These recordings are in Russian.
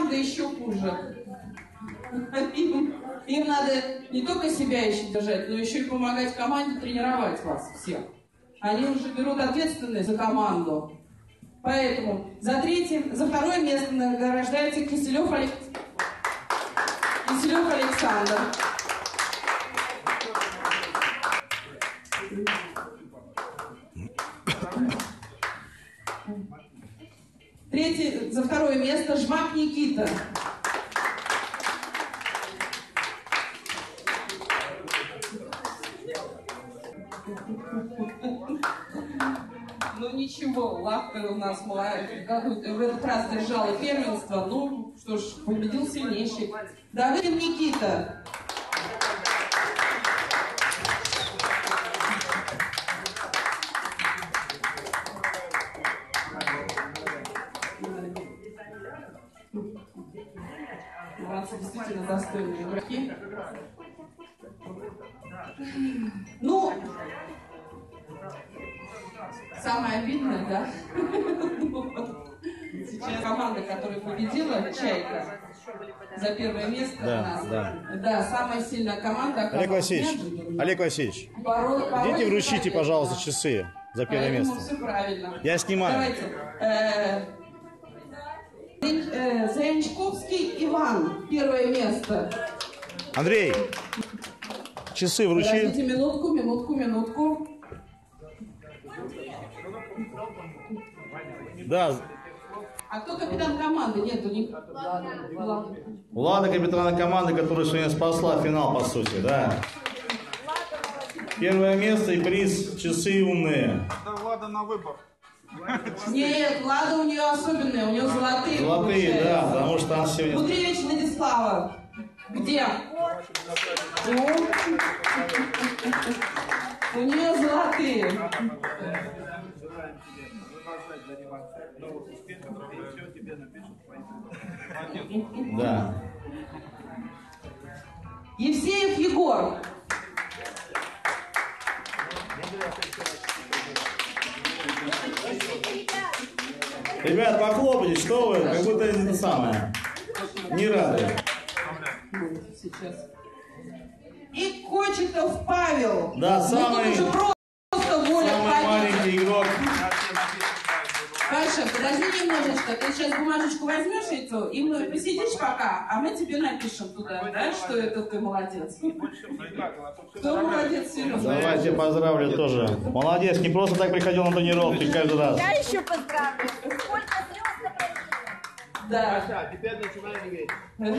команда еще хуже. Им надо не только себя еще держать, но еще и помогать команде тренировать вас всех. Они уже берут ответственность за команду. Поэтому за второе место награждается Киселев Александр. За второе место Жмак Никита. Ну ничего, Лавка у нас в этот раз держала первенство. Ну что ж, победил сильнейший. Давыдин Никита. У нас действительно достойные игроки. Ну, самое обидное, да? Сейчас команда, которая победила, Чайка, за первое место у нас. Да, самая сильная команда. Олег Васильевич, идите вручите, пожалуйста, часы за первое место. Все правильно. Я снимаю. Давайте. Заянчковский Иван, первое место. Андрей, часы вручи. Подождите минутку. Да. А кто капитан команды? Нету никого. Влада, капитана команды, которая сегодня спасла финал, по сути, да. Первое место и приз часы умные. Да, Влада на выбор. Нет, Влада у нее особенная, у нее золотые. Золотые, получается. да, потому что она сегодня... Будревич Владислава. Где? У нее золотые. Да. Евсеев Егор. Ребят, похлопайте, что вы, как будто это самое. Не рады. И Кочетов Павел. Да, самый маленький игрок. Паша, подожди немножечко, ты сейчас бумажечку возьмешь эту, и мы посидишь пока, а мы тебе напишем туда, да, что это ты молодец. Кто молодец, Сережа? Давайте поздравлю тоже. Молодец, не просто так приходил на тренировки каждый раз. Я еще поздравлю. Сколько слез на Да. Теперь начинаем играть.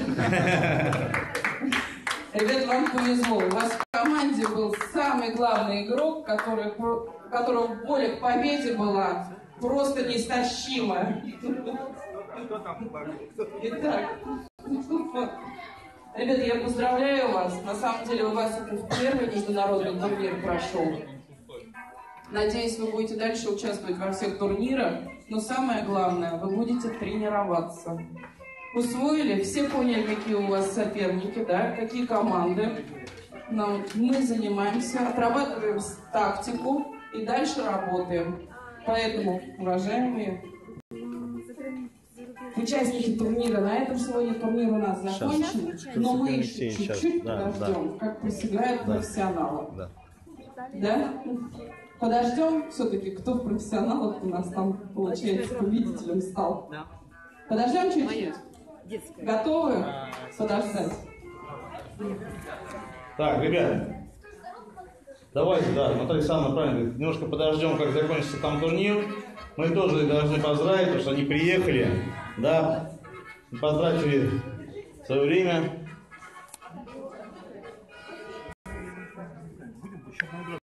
Ребят, вам повезло. У вас в команде был самый главный игрок, которого воля к победе была просто неистощима. Итак, ребят, я поздравляю вас. На самом деле у вас это первый международный турнир прошел. Надеюсь, вы будете дальше участвовать во всех турнирах. Но самое главное, вы будете тренироваться. Усвоили? Все поняли, какие у вас соперники, да? Какие команды. Но мы занимаемся, отрабатываем тактику и дальше работаем. Поэтому, уважаемые участники турнира, на этом сегодня турнир у нас закончен, но мы еще чуть-чуть подождем, как присягают профессионалы. Да? Подождем все-таки, кто в профессионалах у нас там, получается, победителем стал. Подождем чуть-чуть? Готовы подождать? Так, ребят, давайте, да, Наталья Александровна правильно говорит, немножко подождем, как закончится там турнир. Мы тоже должны поздравить, потому что они приехали, да, поздравили в свое время.